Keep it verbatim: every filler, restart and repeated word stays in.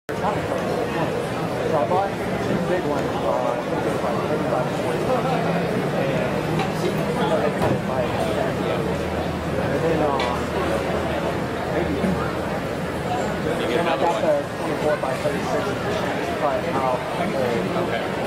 So I bought two big ones, uh, I think they were like thirty-five to forty. And, you know, they cut it by and then, uh, maybe, then I got the twenty-four by thirty-six cut out. Okay.